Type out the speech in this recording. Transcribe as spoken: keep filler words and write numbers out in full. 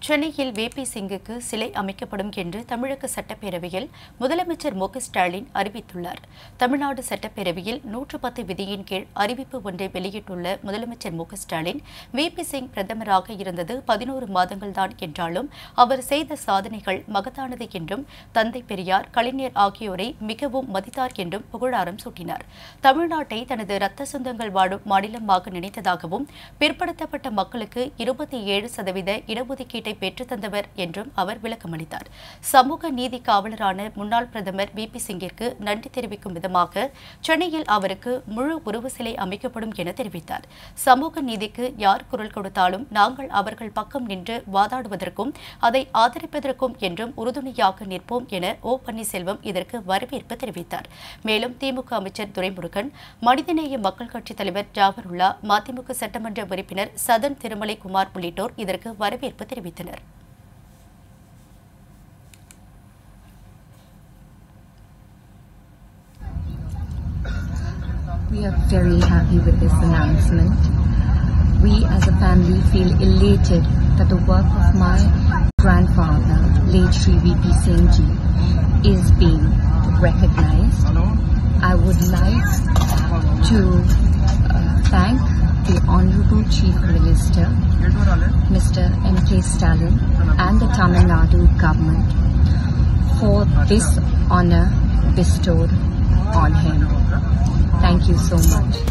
சென்னையில் V P சிங்குக்கு சிலை அமைக்கப்படும் என்று தமிழக சட்டப்பேரவையில் முதலமைச்சர் மு க ஸ்டாலின் அறிவித்துள்ளார். தமிழ்நாடு சட்டப்பேரவையில் நூற்று பத்து விதியின் கீழ் அறிவிப்பு ஒன்றை வெளியிட்டுள்ள முதலமைச்சர் மு க ஸ்டாலின், வி பி சிங் பிரதமராக இருந்தது பதினோரு மாதங்கள்தான் என்றாலும் அவர் செய்த சாதனைகள் மகத்தானது என்றும், தந்தை பெரியார், கலைஞர் ஆகியோரை மிகவும் மதித்தார் என்றும் புகழாரம் சூட்டினார். தமிழ்நாட்டை தனது இரத்த சொந்தங்கள் வாழும் மாநிலமாக நினைத்ததாகவும், பிற்படுத்தப்பட்ட மக்களுக்கு இருபத்தி ஏழு சதவீத இடஒதுக்கீட்டை பெற்றுத் தந்தவர் என்றும் அவர் விளக்கமளித்தார். சமூக நீதி காவலரான முன்னாள் பிரதமர் வி பி சிங்கிற்கு நன்றி தெரிவிக்கும் விதமாக சென்னையில் அவருக்கு முழு உருவ சிலை அமைக்கப்படும் என தெரிவித்தார். சமூக நீதிக்கு யார் குரல் கொடுத்தாலும் நாங்கள் அவர்கள் பக்கம் நின்று வாதாடுவதற்கும் அதை ஆதரிப்பதற்கும் என்றும் உறுதுணையாக நிற்போம் என ஓ பன்னீர்செல்வம் இதற்கு வரவேற்பு தெரிவித்தார். மேலும் திமுக அமைச்சர் துரைமுருகன், மனிதநேய மக்கள் கட்சித் தலைவர் ஜாபருல்லா, மதிமுக சட்டமன்ற உறுப்பினர் சதன் திருமலை குமார் உள்ளிட்டோர் இதற்கு வரவேற்பு தெரிவித்தனர். We are very happy with this announcement. We as a family feel elated that the work of my grandfather, late Shri V P Singh Ji, is being recognized. I would like to uh, thank the Honorable Chief Minister, Mister M K Stalin, and the Tamil Nadu government for this honor bestowed on him. Thank you so much.